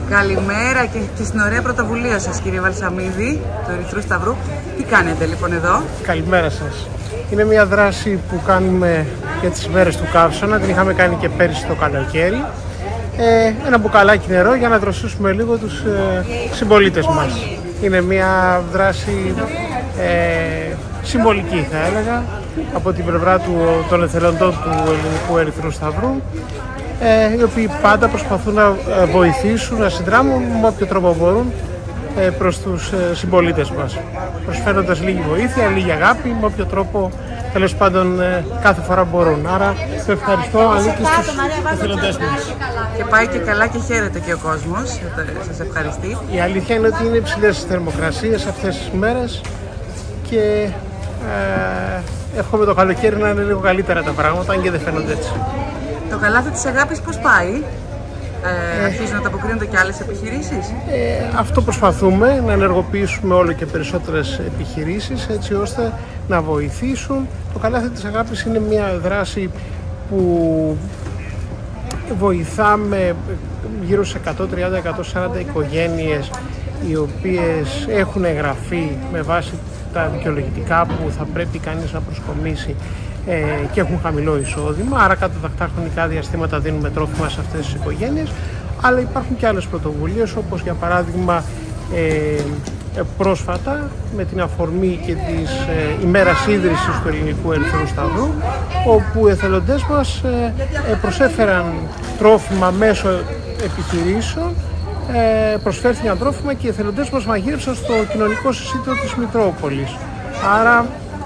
Καλημέρα και στην ωραία πρωτοβουλία σας, κύριε Βαλσαμίδη, του Ερυθρού Σταυρού. Τι κάνετε λοιπόν εδώ? Καλημέρα σας. Είναι μια δράση που κάνουμε για τις ημέρες του Καύσωνα. Την είχαμε κάνει και πέρυσι το καλοκαίρι. Ένα μπουκαλάκι νερό για να δροσίσουμε λίγο τους συμπολίτες μας. Είναι μια δράση συμβολική, θα έλεγα, από την πλευρά των εθελοντών του Ελληνικού Ερυθρού Σταυρού, οι οποίοι πάντα προσπαθούν να βοηθήσουν, να συνδράμουν με όποιο τρόπο μπορούν προς τους συμπολίτες μας, προσφέροντας λίγη βοήθεια, λίγη αγάπη, με όποιο τρόπο τέλος πάντων κάθε φορά μπορούν. Άρα το ευχαριστώ ανήκει στους εθελοντές μας. Και πάει και καλά και χαίρεται και ο κόσμος, σας ευχαριστεί. Η αλήθεια είναι ότι είναι υψηλές θερμοκρασίες αυτές τις μέρες και εύχομαι το καλοκαίρι να είναι λίγο καλύτερα τα πράγματα, αν και δεν φαίνονται έτσι. Το καλάθι της αγάπης πώς πάει? Αρχίζουν να ανταποκρίνονται και άλλες επιχειρήσεις? Αυτό προσπαθούμε, να ενεργοποιήσουμε όλο και περισσότερες επιχειρήσεις έτσι ώστε να βοηθήσουν. Το καλάθι της αγάπης είναι μια δράση που βοηθάμε γύρω σε 130-140 οικογένειες οι οποίες έχουν εγγραφεί με βάση τα δικαιολογητικά που θα πρέπει κανείς να προσκομίσει και έχουν χαμηλό εισόδημα, άρα κατά τακτά χρονικά διαστήματα δίνουμε τρόφιμα σε αυτές τις οικογένειες, αλλά υπάρχουν και άλλες πρωτοβουλίες, όπως για παράδειγμα πρόσφατα με την αφορμή και της ημέρας ίδρυσης του Ελληνικού Ερυθρού Σταυρού, όπου οι εθελοντές μας προσέφεραν τρόφιμα μέσω επιχειρήσεων, προσφέρθηκαν τρόφιμα και οι εθελοντές μας μαγείρεψαν στο κοινωνικό συσίτιο της Μητρόπολης. Άρα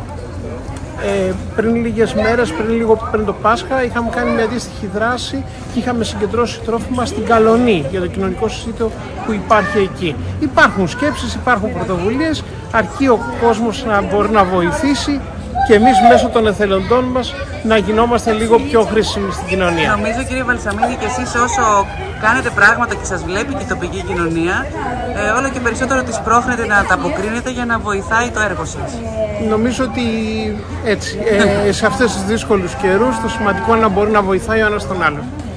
πριν λίγες μέρες, πριν το Πάσχα, είχαμε κάνει μια αντίστοιχη δράση και είχαμε συγκεντρώσει τρόφιμα στην Καλονή για το κοινωνικό συσίτιο που υπάρχει εκεί. Υπάρχουν σκέψεις, υπάρχουν πρωτοβουλίες, αρκεί ο κόσμος να μπορεί να βοηθήσει και εμείς μέσω των εθελοντών μας να γινόμαστε λίγο πιο χρήσιμοι στην κοινωνία. Νομίζω, κύριε Βαλσαμίδη, και εσείς όσο κάνετε πράγματα και σας βλέπει και η τοπική κοινωνία, όλο και περισσότερο τις πρόχνετε να τα αποκρίνετε για να βοηθάει το έργο σας. Νομίζω ότι έτσι, σε αυτές τις δύσκολους καιρούς το σημαντικό είναι να μπορεί να βοηθάει ο ένας τον άλλον.